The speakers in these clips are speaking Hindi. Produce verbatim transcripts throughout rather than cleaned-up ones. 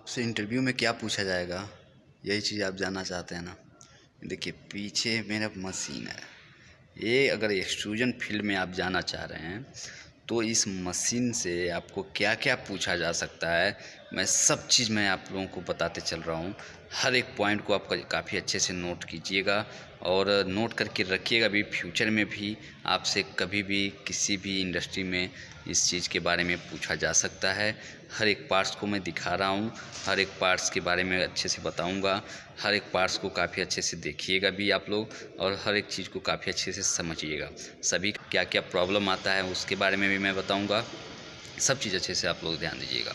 आपसे इंटरव्यू में क्या पूछा जाएगा, यही चीज़ आप जानना चाहते हैं ना। देखिए पीछे मेरा मशीन है। ये अगर एक्सट्रूजन फील्ड में आप जाना चाह रहे हैं तो इस मशीन से आपको क्या क्या पूछा जा सकता है, मैं सब चीज़ मैं आप लोगों को बताते चल रहा हूँ। हर एक पॉइंट को आप काफ़ी अच्छे से नोट कीजिएगा और नोट करके रखिएगा भी। फ्यूचर में भी आपसे कभी भी किसी भी इंडस्ट्री में इस चीज़ के बारे में पूछा जा सकता है। हर एक पार्ट्स को मैं दिखा रहा हूँ, हर एक पार्ट्स के बारे में अच्छे से बताऊँगा। हर एक पार्ट्स को काफ़ी अच्छे से देखिएगा भी आप लोग, और हर एक चीज़ को काफ़ी अच्छे से समझिएगा। सभी क्या क्या प्रॉब्लम आता है उसके बारे में भी मैं बताऊँगा। सब चीज़ अच्छे से आप लोग ध्यान दीजिएगा।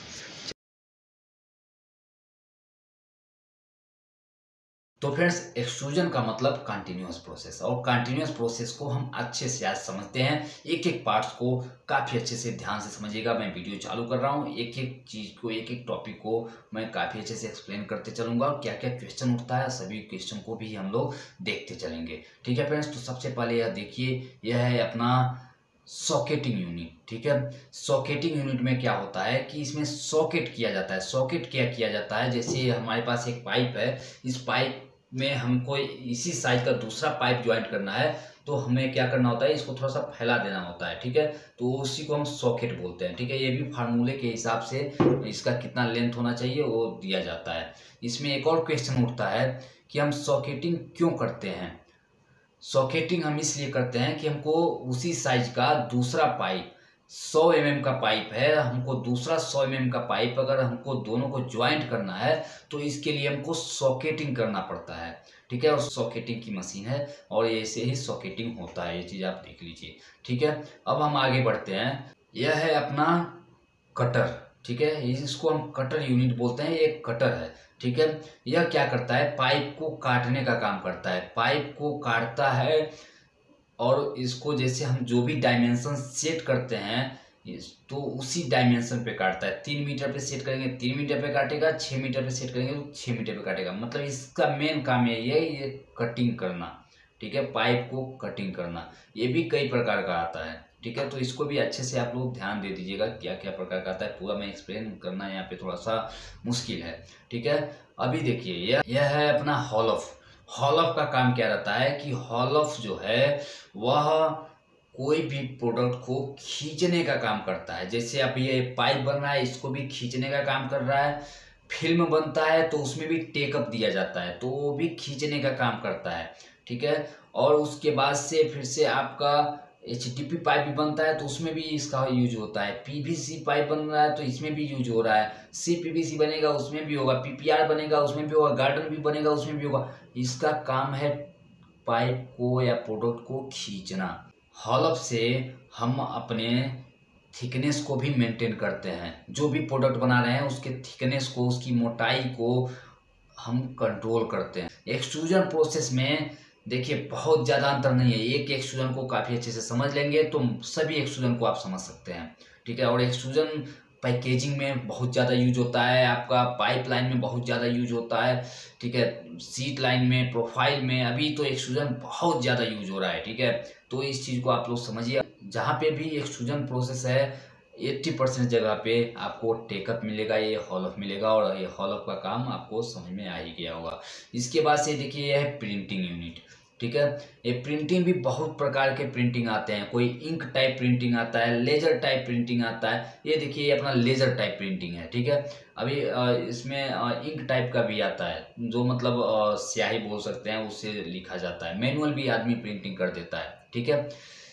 तो फ्रेंड्स, एक्सट्रूजन का मतलब कंटिन्यूअस प्रोसेस, और कंटिन्यूअस प्रोसेस को हम अच्छे से आज समझते हैं। एक एक पार्ट्स को काफ़ी अच्छे से ध्यान से समझिएगा। मैं वीडियो चालू कर रहा हूँ, एक एक चीज़ को, एक एक टॉपिक को मैं काफ़ी अच्छे से एक्सप्लेन करते चलूँगा, और क्या क्या क्वेश्चन उठता है सभी क्वेश्चन को भी हम लोग देखते चलेंगे। ठीक है फ्रेंड्स, तो सबसे पहले यह देखिए, यह है अपना सॉकेटिंग यूनिट। ठीक है, सॉकेटिंग यूनिट में क्या होता है कि इसमें सॉकेट किया जाता है। सॉकेट क्या किया जाता है, जैसे हमारे पास एक पाइप है, इस पाइप में हमको इसी साइज का दूसरा पाइप ज्वाइंट करना है, तो हमें क्या करना होता है, इसको थोड़ा सा फैला देना होता है। ठीक है, तो उसी को हम सॉकेट बोलते हैं। ठीक है, ये भी फार्मूले के हिसाब से इसका कितना लेंथ होना चाहिए वो दिया जाता है। इसमें एक और क्वेश्चन उठता है कि हम सॉकेटिंग क्यों करते हैं। सॉकेटिंग हम इसलिए करते हैं कि हमको उसी साइज का दूसरा पाइप, सौ एम एम का पाइप है, हमको दूसरा सौ एम एम का पाइप अगर हमको दोनों को ज्वाइंट करना है तो इसके लिए हमको सॉकेटिंग करना पड़ता है। ठीक है, और सॉकेटिंग की मशीन है, और ऐसे ही सॉकेटिंग होता है। ये चीज़ आप देख लीजिए। ठीक है, अब हम आगे बढ़ते हैं। यह है अपना कटर। ठीक है, इसको हम कटर यूनिट बोलते हैं, ये कटर है। ठीक है, यह क्या करता है, पाइप को काटने का काम करता है। पाइप को काटता है, और इसको जैसे हम जो भी डायमेंशन सेट करते हैं तो उसी डायमेंशन पे काटता है। तीन मीटर पे सेट करेंगे तीन मीटर पे काटेगा, छः मीटर पे सेट करेंगे तो छः मीटर पे काटेगा। मतलब इसका मेन काम यही है, ये कटिंग करना। ठीक है, पाइप को कटिंग करना, ये भी कई प्रकार का आता है। ठीक है, तो इसको भी अच्छे से आप लोग ध्यान दे दीजिएगा, क्या क्या प्रकार का आता है। पूरा मैं एक्सप्लेन करना यहाँ पे थोड़ा सा मुश्किल है। ठीक है, अभी देखिए, यह यह है अपना हॉलफ। हॉलफ का काम क्या रहता है कि हॉलफ जो है वह कोई भी प्रोडक्ट को खींचने का काम करता है। जैसे अब ये पाइप बन रहा है, इसको भी खींचने का काम कर रहा है। फिल्म बनता है तो उसमें भी टेकअप दिया जाता है, तो वो भी खींचने का काम करता है। ठीक है, और उसके बाद से फिर से आपका एच डी पी पाइप भी बनता है, तो उसमें भी इसका यूज होता है। पी वी सी पाइप बन रहा है तो इसमें भी यूज हो रहा है। सी पी वी सी बनेगा उसमें भी होगा, पी पी आर बनेगा उसमें भी होगा, गार्डन भी बनेगा उसमें भी होगा। इसका काम है पाइप को या प्रोडक्ट को खींचना। हॉलफ से हम अपने थिकनेस को भी मेंटेन करते हैं। जो भी प्रोडक्ट बना रहे हैं उसके थिकनेस को, उसकी मोटाई को हम कंट्रोल करते हैं। एक्सट्रूजन प्रोसेस में देखिए बहुत ज़्यादा अंतर नहीं है। एक एक्सट्रूजन को काफ़ी अच्छे से समझ लेंगे तो सभी एक्सट्रूजन को आप समझ सकते हैं। ठीक है, और एक्सट्रूजन पैकेजिंग में बहुत ज़्यादा यूज होता है, आपका पाइप लाइन में बहुत ज़्यादा यूज होता है। ठीक है, सीट लाइन में, प्रोफाइल में, अभी तो एक्सट्रूजन बहुत ज़्यादा यूज हो रहा है। ठीक है, तो इस चीज़ को आप लोग समझिए। जहाँ पे भी एक्सट्रूजन प्रोसेस है अस्सी परसेंट जगह पे आपको टेकअप मिलेगा, ये हॉलफ मिलेगा, और ये हॉलफ का काम आपको समझ में आ ही गया होगा। इसके बाद से देखिए, यह है प्रिंटिंग यूनिट। ठीक है, ये प्रिंटिंग भी बहुत प्रकार के प्रिंटिंग आते हैं। कोई इंक टाइप प्रिंटिंग आता है, लेजर टाइप प्रिंटिंग आता है। ये देखिए, ये अपना लेजर टाइप प्रिंटिंग है। ठीक है, अभी इसमें इंक टाइप का भी आता है, जो मतलब स्याही बोल सकते हैं, उससे लिखा जाता है। मैनुअल भी आदमी प्रिंटिंग कर देता है। ठीक है,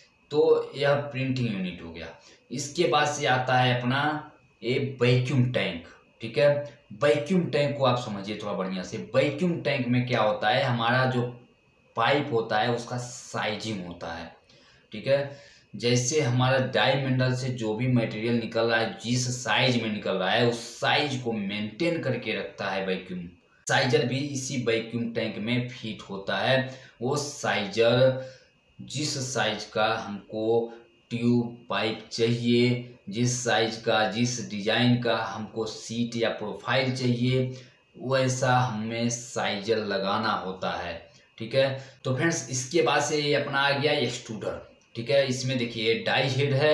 तो यह प्रिंटिंग यूनिट हो गया। इसके बाद से आता है अपना ये वैक्यूम टैंक। ठीक है, वैक्यूम टैंक को आप समझिए थोड़ा बढ़िया से। वैक्यूम टैंक में क्या होता है, हमारा जो पाइप होता है उसका साइजिंग होता है। ठीक है, जैसे हमारा डायमंडल से जो भी मटेरियल निकल रहा है, जिस साइज में निकल रहा है, उस साइज को मेंटेन करके रखता है वैक्यूम। साइजर भी इसी वैक्यूम टैंक में फिट होता है। वो साइजर जिस साइज का हमको ट्यूब पाइप चाहिए, जिस साइज का, जिस डिजाइन का हमको सीट या प्रोफाइल चाहिए, वैसा हमें साइजर लगाना होता है। ठीक है, तो फ्रेंड्स इसके बाद से ये अपना आ गया एक्सट्रूडर। ठीक है, इसमें देखिए डाई हेड है,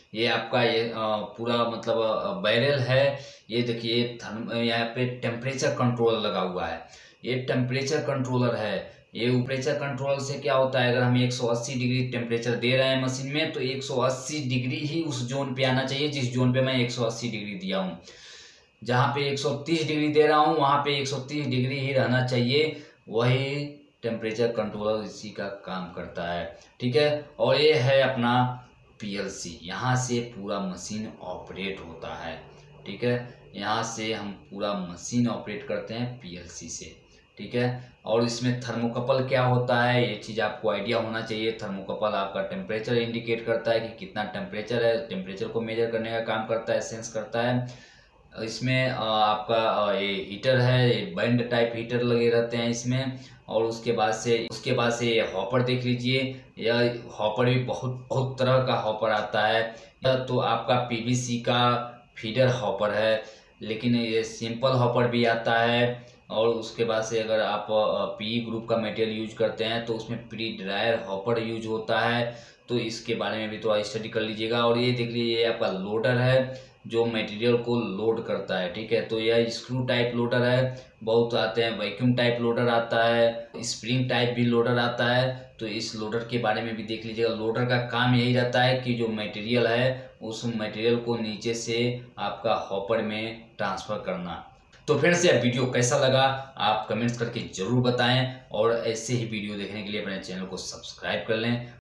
ये आपका ये अ, पूरा मतलब बैरल है। ये देखिए थर्म यहाँ पे टेम्परेचर कंट्रोल लगा हुआ है। ये टेम्परेचर कंट्रोलर है। ये टेम्परेचर कंट्रोल से क्या होता है, अगर हम एक सौ अस्सी डिग्री टेम्परेचर दे रहे हैं मशीन में, तो एक सौ अस्सी डिग्री ही उस जोन पे आना चाहिए जिस जोन पे मैं एक सौ अस्सी डिग्री दिया हूँ। जहाँ पे एक सौ तीस डिग्री दे रहा हूँ वहाँ पे एक सौ तीस डिग्री ही रहना चाहिए। वही टेम्परेचर कंट्रोलर इसी का काम करता है, ठीक है। और ये है अपना पीएलसी, यहाँ से पूरा मशीन ऑपरेट होता है, ठीक है। यहाँ से हम पूरा मशीन ऑपरेट करते हैं पीएलसी से, ठीक है। और इसमें थर्मोकपल क्या होता है ये चीज़ आपको आइडिया होना चाहिए। थर्मोकपल आपका टेम्परेचर इंडिकेट करता है कि कितना टेम्परेचर है, टेम्परेचर को मेजर करने का काम करता है, सेंस करता है। इसमें आपका ये हीटर है, ये बैंड टाइप हीटर लगे रहते हैं इसमें। और उसके बाद से उसके बाद से ये हॉपर देख लीजिए। यह हॉपर भी बहुत बहुत तरह का हॉपर आता है। यह तो आपका पीवीसी का फीडर हॉपर है, लेकिन ये सिंपल हॉपर भी आता है। और उसके बाद से अगर आप पी ग्रुप का मटेरियल यूज करते हैं तो उसमें प्री ड्रायर हॉपर यूज होता है। तो इसके बारे में भी थोड़ा स्टडी कर लीजिएगा। और ये देख लीजिए आपका लोडर है जो मटेरियल को लोड करता है, ठीक है। तो यह स्क्रू टाइप लोडर है, बहुत आते हैं, वैक्यूम टाइप लोडर आता है, स्प्रिंग टाइप भी लोडर आता है। तो इस लोडर के बारे में भी देख लीजिएगा। लोडर का काम यही रहता है कि जो मटेरियल है उस मटेरियल को नीचे से आपका हॉपर में ट्रांसफ़र करना। तो फ्रेंड्स यह वीडियो कैसा लगा आप कमेंट्स करके ज़रूर बताएं, और ऐसे ही वीडियो देखने के लिए अपने चैनल को सब्सक्राइब कर लें।